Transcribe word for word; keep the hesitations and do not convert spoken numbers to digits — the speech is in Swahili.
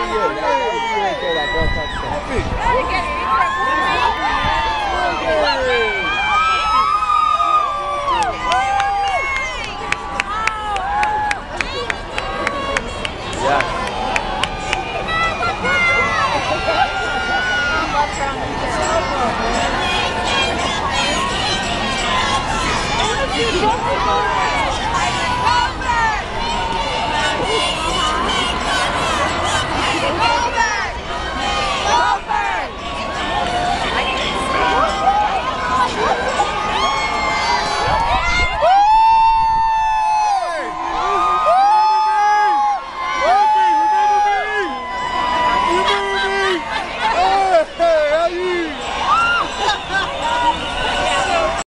yeah, that, that was really good. That girl touched that.